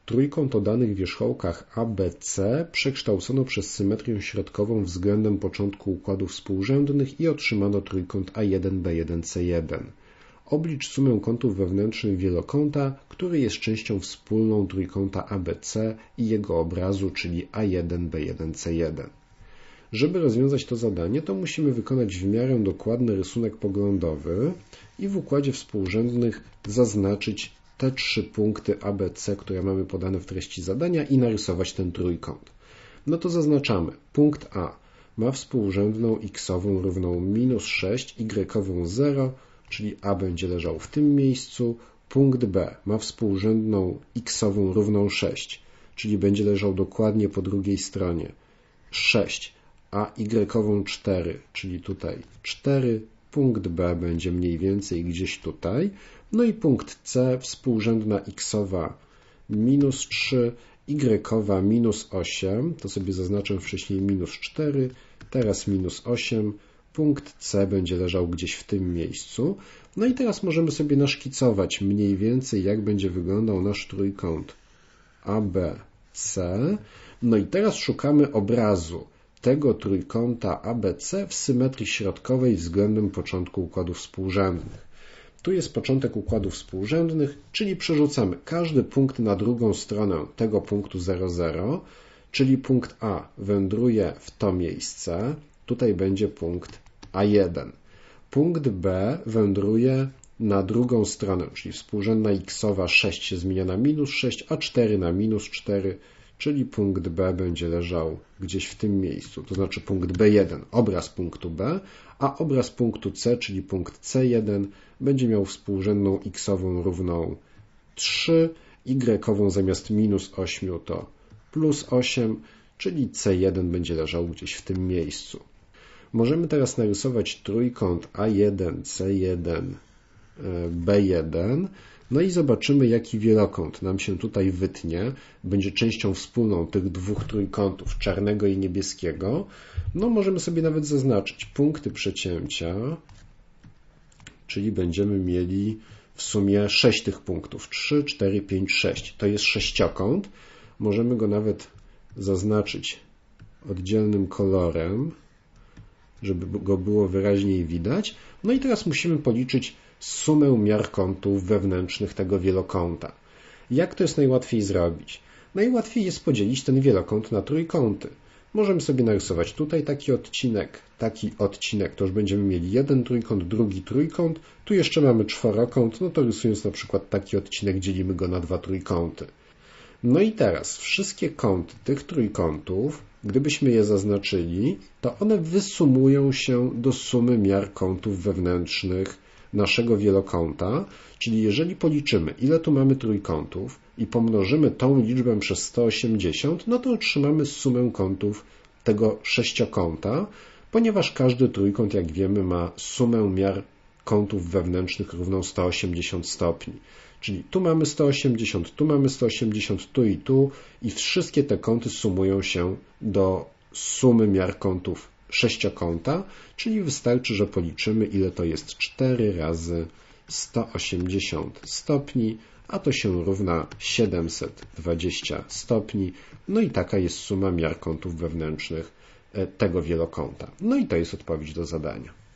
Trójkąt o danych wierzchołkach ABC przekształcono przez symetrię środkową względem początku układów współrzędnych i otrzymano trójkąt A1, B1, C1. Oblicz sumę kątów wewnętrznych wielokąta, który jest częścią wspólną trójkąta ABC i jego obrazu, czyli A1, B1, C1. Żeby rozwiązać to zadanie, to musimy wykonać w miarę dokładny rysunek poglądowy i w układzie współrzędnych zaznaczyć te 3 punkty ABC, które mamy podane w treści zadania i narysować ten trójkąt. No to zaznaczamy. Punkt A ma współrzędną x-ową równą -6, y-ową 0, czyli A będzie leżał w tym miejscu. Punkt B ma współrzędną x-ową równą 6, czyli będzie leżał dokładnie po drugiej stronie. 6, a y-ową 4, czyli tutaj 4. Punkt B będzie mniej więcej gdzieś tutaj. No i punkt C, współrzędna x-owa -3, y-owa -8, to sobie zaznaczę wcześniej -4, teraz -8. Punkt C będzie leżał gdzieś w tym miejscu. No i teraz możemy sobie naszkicować mniej więcej, jak będzie wyglądał nasz trójkąt ABC. No i teraz szukamy obrazu tego trójkąta ABC w symetrii środkowej względem początku układów współrzędnych. Tu jest początek układów współrzędnych, czyli przerzucamy każdy punkt na drugą stronę tego punktu 0,0, czyli punkt A wędruje w to miejsce, tutaj będzie punkt A1. Punkt B wędruje na drugą stronę, czyli współrzędna x-owa 6 się zmienia na -6, a 4 na -4, czyli punkt B będzie leżał gdzieś w tym miejscu, to znaczy punkt B1, obraz punktu B, a obraz punktu C, czyli punkt C1, będzie miał współrzędną x-ową równą 3, y-ową zamiast -8 to +8, czyli C1 będzie leżał gdzieś w tym miejscu. Możemy teraz narysować trójkąt A1, C1, B1, no i zobaczymy, jaki wielokąt nam się tutaj wytnie, będzie częścią wspólną tych dwóch trójkątów, czarnego i niebieskiego. No możemy sobie nawet zaznaczyć punkty przecięcia, czyli będziemy mieli w sumie 6 tych punktów, 3, 4, 5, 6. To jest sześciokąt, możemy go nawet zaznaczyć oddzielnym kolorem, żeby go było wyraźniej widać. No i teraz musimy policzyć sumę miar kątów wewnętrznych tego wielokąta. Jak to jest najłatwiej zrobić? Najłatwiej jest podzielić ten wielokąt na trójkąty. Możemy sobie narysować tutaj taki odcinek, to już będziemy mieli jeden trójkąt, drugi trójkąt, tu jeszcze mamy czworokąt, no to rysując na przykład taki odcinek dzielimy go na 2 trójkąty. No i teraz wszystkie kąty tych trójkątów, gdybyśmy je zaznaczyli, to one wysumują się do sumy miar kątów wewnętrznych naszego wielokąta, czyli jeżeli policzymy, ile tu mamy trójkątów i pomnożymy tą liczbę przez 180, no to otrzymamy sumę kątów tego sześciokąta, ponieważ każdy trójkąt, jak wiemy, ma sumę miar kątów wewnętrznych równą 180 stopni. Czyli tu mamy 180, tu mamy 180, tu i wszystkie te kąty sumują się do sumy miar kątów sześciokąta, czyli wystarczy, że policzymy, ile to jest 4 razy 180 stopni, a to się równa 720 stopni. No i taka jest suma miar kątów wewnętrznych tego wielokąta. No i to jest odpowiedź do zadania.